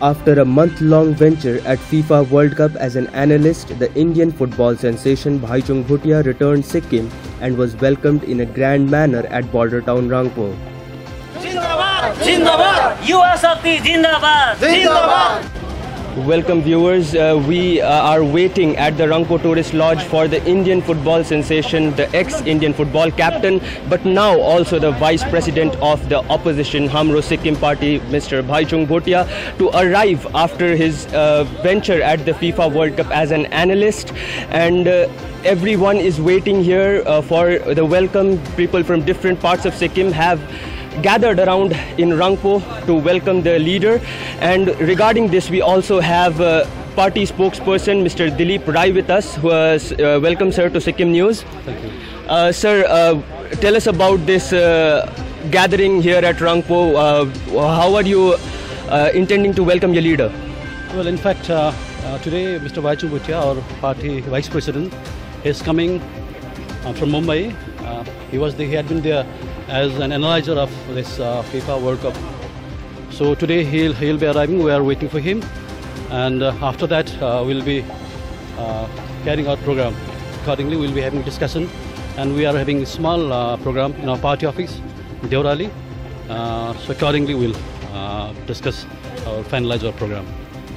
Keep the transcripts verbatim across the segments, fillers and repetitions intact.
After a month-long venture at FIFA World Cup as an analyst, the Indian football sensation Bhaichung Bhutia returned Sikkim and was welcomed in a grand manner at border town Rangpo. Zindabad! Zindabad! Yuva Shakti Zindabad! Zindabad! Welcome viewers, uh, we uh, are waiting at the Rangpo Tourist Lodge for the Indian football sensation, the ex-Indian football captain, but now also the Vice President of the opposition Hamro Sikkim party, Mister Bhaichung Bhutia, to arrive after his uh, venture at the FIFA World Cup as an analyst. And uh, everyone is waiting here uh, for the welcome. People from different parts of Sikkim have gathered around in Rangpo to welcome the leader. And regarding this, we also have uh, party spokesperson Mister Dilip Rai with us, who has uh, welcome sir to Sikkim News. Thank you. Uh, sir, uh, tell us about this uh, gathering here at Rangpo. Uh, how are you uh, intending to welcome your leader? Well, in fact, uh, uh, today Mister Bhaichung Bhutia, our party vice president, is coming uh, from Mumbai. Uh, he was the, he had been there as an analyzer of this uh, FIFA World Cup. So today he'll he'll be arriving. We are waiting for him, and uh, after that uh, we'll be uh, carrying out program. Accordingly, we'll be having discussion, and we are having a small uh, program in our party office, Deorali. Uh, so accordingly, we'll uh, discuss or finalize our program.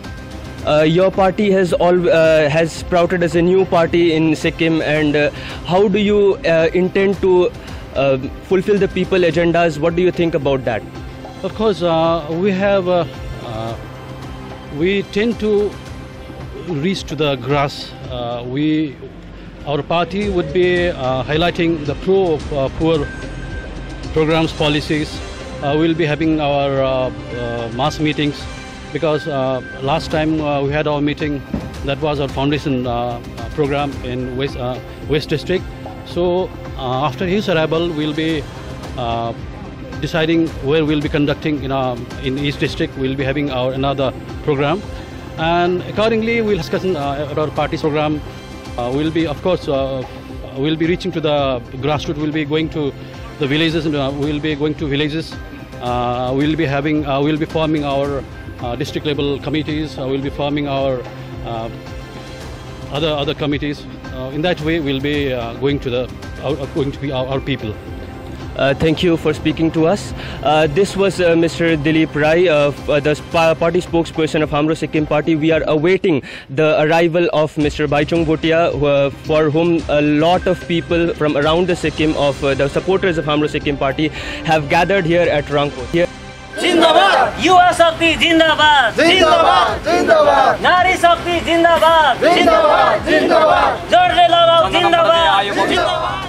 Uh, your party has all uh, has sprouted as a new party in Sikkim, and uh, how do you uh, intend to Uh, fulfill the people agendas? What do you think about that? Of course, uh, we have uh, uh, we tend to reach to the grass. Uh, we our party would be uh, highlighting the pro uh, poor programs, policies. Uh, we'll be having our uh, uh, mass meetings, because uh, last time uh, we had our meeting, that was our foundation uh, program in West, uh, West District. So uh, after his arrival, we'll be uh, deciding where we'll be conducting in, our, in East District. We'll be having our another program, and accordingly we'll discuss uh, about our party's program. Uh, we'll be, of course, uh, we'll be reaching to the grassroots. We'll be going to the villages, and uh, we'll be going to villages. Uh, we'll be having, uh, we'll be forming our uh, district level committees. Uh, we'll be forming our uh, other other committees. Uh, in that way, we'll be uh, going to the uh, going to be our, our people. Uh, thank you for speaking to us. Uh, this was uh, Mister Dilip Rai, uh, uh, the party spokesperson of Hamro Sikkim party. We are awaiting the arrival of Mister Bhaichung Bhutia, uh, for whom a lot of people from around the Sikkim, of uh, the supporters of Hamro Sikkim party, have gathered here at Rangpo. Here. Zindabad! Yuva Shakti Zindabad! Zindabad! Zindabad! Nari Shakti Zindabad! Zindabad! Zindabad! Jodle Lagao Zindabad! Zindabad!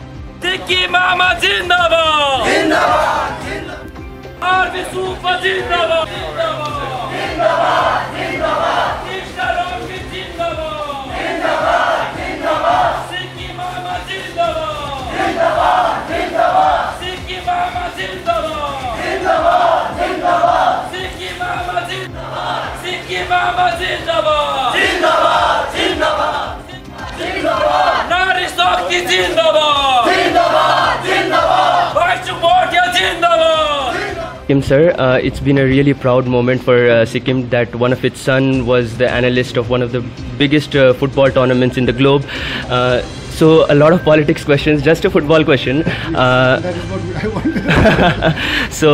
Sikkim Mama Zindabad! Zindabad! Zindabad! Army Super Zindabad! Zindabad! Zindabad! Zindabad! Ishtaroki Zindabad! Zindabad! Zindabad! Sikkim Mama Zindabad! Zindabad! Zindabad! Sikkim Mama Zindabad! Zindabad! Zindabad! Sikkim Mama Zindabad! Sikkim Mama Zindabad! Zindabad! Zindabad! Zindabad! Nari Shakti Zindabad! Zindabad! Zindabad! Bhaichung Bhutia Zindabad! Sikkim sir, uh, it's been a really proud moment for uh, Sikkim that one of its son was the analyst of one of the biggest uh, football tournaments in the globe. Uh, So a lot of politics questions, just a football question. Uh, that is what I want. so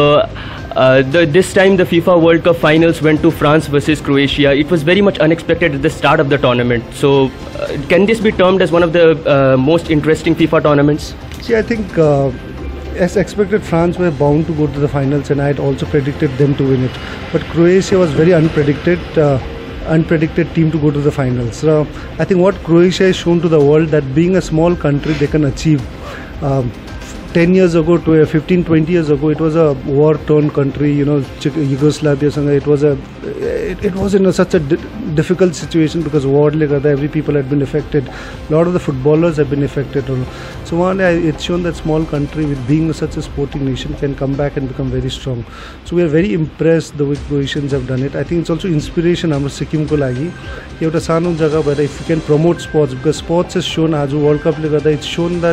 uh, the, this time the FIFA World Cup finals went to France versus Croatia. It was very much unexpected at the start of the tournament. So uh, can this be termed as one of the uh, most interesting FIFA tournaments? See, I think uh, as expected, France were bound to go to the finals, and I had also predicted them to win it. But Croatia was very unpredicted. Uh, unpredicted team to go to the finals. So I think what Croatia has shown to the world, that being a small country, they can achieve. Um, ten years ago, to fifteen, twenty years ago, it was a war-torn country, you know, Yugoslavia. It was a, it, it was in a, such a di difficult situation because war, every people had been affected. A lot of the footballers have been affected. So one, it's shown that small country, with being such a sporting nation, can come back and become very strong. So we are very impressed the way Croatians have done it. I think it's also inspiration हाम्रो सिक्किमको लागि एउटा सानो जग्गा भएर if you can promote sports, because sports has shown आज World Cup ले गर्दा it's shown that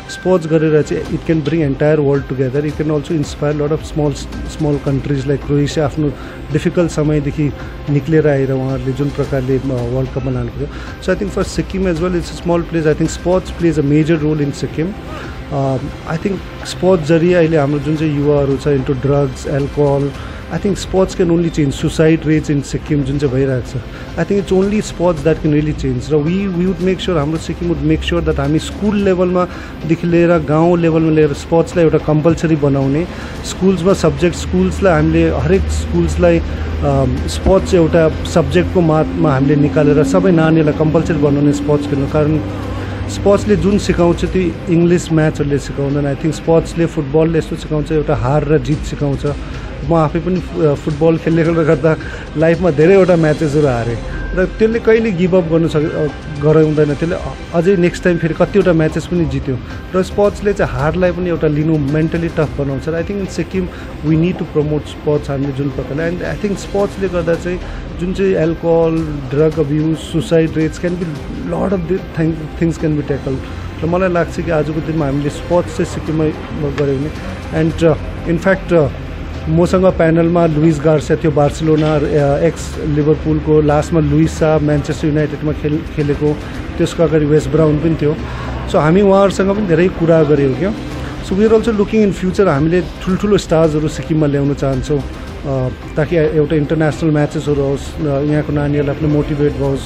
sports गरेर चाहिँ it can bring entire world together. It can also inspire a lot of small small countries like Croatia आफ्नो difficult समयदेखि निक्लेर आएर उहाँहरूले जुन प्रकारले वर्ल्ड कपमा लानु पर्यो. So I think for Sikkim as well, it's a small place. I think sports plays a major role in Sikkim. Uh, I think sports जरिए अहिले हाम्रो जुन चाहिँ युवाहरू छ into drugs, alcohol, I think sports can only change suicide rates in Sikkim जुन चाहिँ भइरहेको छ. I think it's only sports that can really change. र we we would make sure हाम्रो Sikkim would make sure that हामी school लेभलमा देखि लिएर गाउँ लेभलमा लिएर स्पोर्ट्सलाई एउटा कम्पल्सरी बनाउने, स्कुल्समा सब्जेक्ट स्कुल्सलाई हामीले हरेक स्कुल्सलाई स्पोर्ट्स एउटा सब्जेक्टको मातमा हामीले निकालेर सबै नानीहरूलाई कम्पल्सरी बनाउने स्पोर्ट्स खेल्नु. कारण स्पोर्ट्सले जुन सिकाउँछ त्यो इङ्ग्लिस म्याचहरूले सिकाउँदैन. आई थिङ्क स्पोर्ट्सले फुटबलले यस्तो सिकाउँछ, एउटा हार र जित सिकाउँछ. म आफै पनि फुटबल खेल्ने गर्दा लाइफमा धेरैवटा म्याचेसहरू हारेँ र त्यसले कहिले गिभ अप गर्नु सक गराउँदैन. त्यसले अझै नेक्स्ट टाइम फेरि कतिवटा म्याचेस पनि जित्यो. र स्पोर्ट्सले चाहिँ हारलाई पनि एउटा लिनु मेन्टली टफ बनाउँछ. I think in Sikkim we need to promote sports हामीले जुन प्रकारले. एन्ड आई थिङ्क स्पोर्ट्सले गर्दा चाहिँ जुन चाहिँ alcohol, drug abuse, suicide rates can be lot of the things can be tackle. र मलाई लाग्छ कि आजको दिनमा हामीले स्पोर्ट्स चाहिँ सिक्किममै गऱ्यो भने. एन्ड इनफ्याक्ट मसँग प्यानलमा लुइस गार्सिया थियो, बार्सिलोना एक्स लिभरपुलको. लास्टमा लुइस साहब म्यान्चेस्टर युनाइटेडमा खेल खेलेको. त्यसको अगाडि वेस्ट ब्राउन पनि थियो. सो हामी उहाँहरूसँग पनि धेरै कुरा गऱ्यौँ क्या. So we are also looking in future हामीले ठुल्ठुलो स्टार्सहरू सिक्किममा ल्याउन चाहन्छौँ ताकि एउटा इन्टरनेसनल म्याचेसहरू होस्, यहाँको नानीहरूलाई पनि मोटिभेट होस्.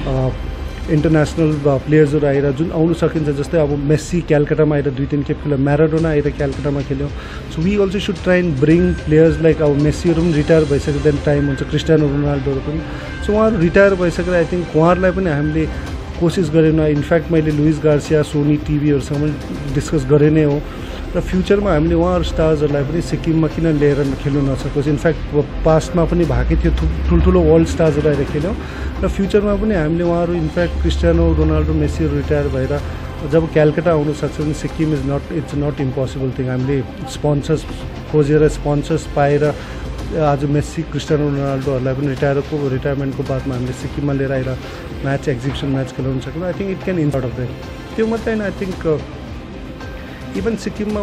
इन्टरनेसनल प्लेयर्सहरू आएर जुन आउनु सकिन्छ, जस्तै अब मेस्सी क्यालकाटामा आएर दुई तिन खेप खेल्यो, म्याराडोना आएर क्यालकाटामा खेल्यो. So we also should try and bring players like अब मेस्सीहरू पनि रिटायर भइसक्यो, देन टाइम हुन्छ. क्रिस्टियानो रोनाल्डोहरू पनि. सो उहाँहरू रिटायर भइसकेर आई थिङ्क उहाँहरूलाई पनि हामीले कोसिस गरेन. इनफ्याक्ट मैले लुइस गार्सिया, सोनी टिभीहरूसँग पनि डिस्कस गरे नै हो. र फ्युचरमा हामीले उहाँहरू स्टार्सहरूलाई पनि सिक्किममा किन लिएर खेल्नु नसकोस्. इनफ्याक्ट पास्टमा पनि भएकै थियो, ठुल्ठुलो वर्ल्ड स्टार्सहरू आएर खेल्यौँ. र फ्युचरमा पनि हामीले उहाँहरू इनफ्याक्ट क्रिस्टियानो रोनाल्डो, मेस्सीहरू रिटायर भएर जब क्यालकाटा आउनु सक्छ भने Sikkim is not it's not impossible thing. हामीले स्पोन्सर्स खोजेर स्पोन्सर्स पाएर आज मेस्सी, क्रिस्टियानो रोनाल्डोहरूलाई पनि रिटायरको रिटायरमेन्टको बादमा हामीले सिक्किममा लिएर आएर म्याच एक्जिबिसन म्याच खेलाउन सक्यौँ. I think it can insert of that. त्यो मात्रै होइन, आई थिङ्क इभन सिक्किममा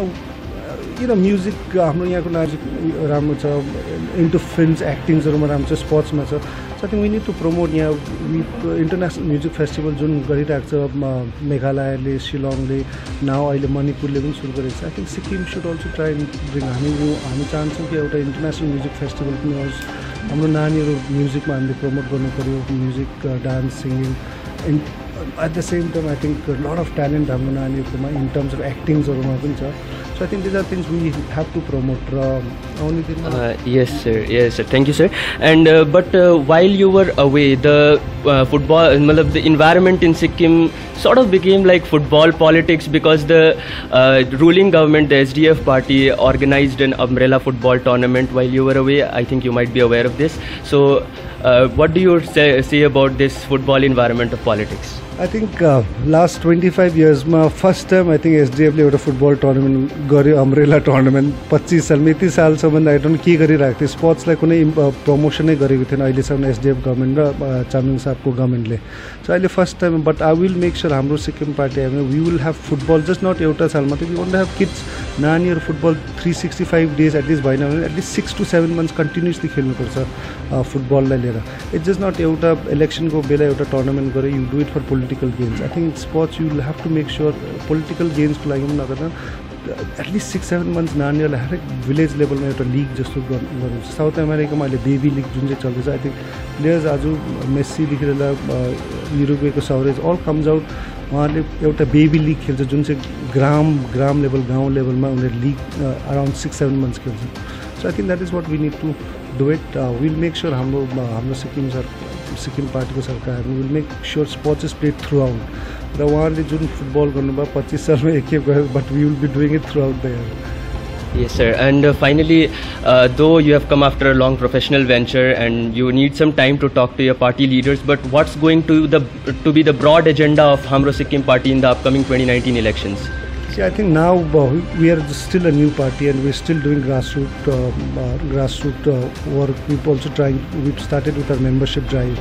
किन म्युजिक हाम्रो यहाँको म्युजिक राम्रो छ, इन्टु फिल्म्स एक्टिङ्सहरूमा राम्रो छ, स्पोर्ट्समा छ. So I think we need to promote. यहाँ इन्टरनेसनल म्युजिक फेस्टिभल जुन गरिरहेको छ मेघालयले, शिलङले, नाउ अहिले मणिपुरले पनि सुरु गरेको छ. I think Sikkim should also try and bring. हामी हामी चाहन्छौँ कि एउटा इन्टरनेसनल म्युजिक फेस्टिभल पनि होस्. हाम्रो नानीहरू म्युजिकमा हामीले प्रमोट गर्नु पऱ्यो, music, dance, singing. And at the same time I think lot of talent हाम्रो नानीहरूकोमा इन टर्म्स अफ एक्टिङ्सहरूमा पनि छ. So I think these are things we have to promote. Uh, only thing uh, yes, sir. Yes, sir. Thank you, sir. And uh, but uh, while you were away, the uh, football, the environment in Sikkim sort of became like football politics because the uh, ruling government, the S D F party, organized an umbrella football tournament while you were away. I think you might be aware of this. So, uh, what do you say, say about this football environment of politics? I think uh, last twenty-five years ma first time I think S D F ले एउटा football tournament गर्यो, umbrella tournament. पच्चीस साल यति सालसम्म I don't के गरिरहेको थियो, स्पोर्ट्सलाई कुनै प्रमोसनै गरेको थिएन अहिलेसम्म एस डी एफ गभर्मेन्ट र चामलिङ साहबको गभर्मेन्टले. सो अहिले first time. But I will make sure हाम्रो सिक्किम पार्टी आयो भने we will have football just not एउटा साल मात्रै. वी वन्ट हेभ किड्स, नानीहरू football three sixty five days at least भएन भने at least six to seven months continuously खेल्नुपर्छ फुटबललाई लिएर. इट्स जस्ट नट एउटा इलेक्सनको बेला एउटा टुर्नामेन्ट गरेर you do it for political gains. I think sports you will have to make sure political गेन्सको लागि पनि नगर्दा एटलिस्ट सिक्स सेभेन मन्थ्स नानीहरूलाई हरेक भिलेज लेभलमा एउटा लिग जस्तो गर्नुहुन्छ. साउथ अमेरिकामा अहिले बेबी लिग जुन चाहिँ चल्दैछ. आई थिङ्क प्लेयर्स आज मेस्सीदेखि लिएर युरोपियाको सवरेज अल कम्स आउट. उहाँहरूले एउटा बेबी लिग खेल्छ जुन चाहिँ ग्राम ग्राम लेभल गाउँ लेभलमा उनीहरू league around six seven months खेल्छ. So I think that is what we need to do it. Will make sure हाम्रो हाम्रो सिक्किम सर सिक्किम पार्टीको सरकारले will make sure sports is played throughout. र उहाँहरूले जुन फुटबल गर्नुभयो पच्चिस सालमा एकखेप गयो, but we will be doing it throughout the year. Yes, sir. And uh, finally, uh, though you have come after a long professional venture and you need some time to talk to your party leaders, but what's going to the to be the broad agenda of Hamro Sikkim party in the upcoming twenty nineteen elections? See, I think now uh, we are still a new party and we're still doing grassroots uh, uh, grassroots uh, work. We've also trying. We've started with our membership drive.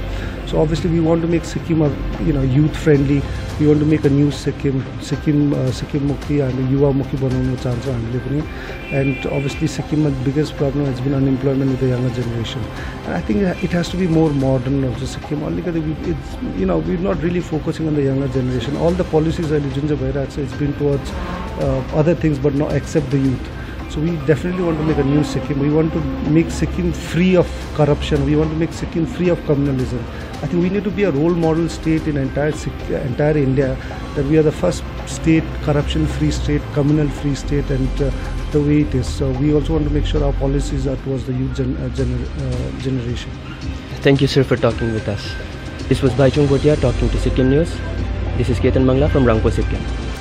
So obviously we want to make Sikkim a, you know, youth friendly. We want to make a new Sikkim, Sikkim, uh, Sikkim Mukhi and Yuva Mukhi बनाउनु चाहन्छौँ हामीले पनि. And obviously Sikkim's biggest problem has been unemployment with the younger generation. And I think it has to be more modern also Sikkim. Only because it's, you know, we're not really focusing on the younger generation. All the policies are it's been towards uh, other things, but not except the youth. So we definitely want to make a new Sikkim. We want to make Sikkim free of corruption. We want to make Sikkim free of communalism. I think we need to be a role model state in entire entire India, that we are the first state, corruption-free state, communal-free state, and uh, the way it is. So we also want to make sure our policies are towards the youth gen uh, gener uh, generation. Thank you, sir, for talking with us. This was Bhaichung Bhutia talking to Sikkim News. This is Ketan Mangla from Rangpo, Sikkim.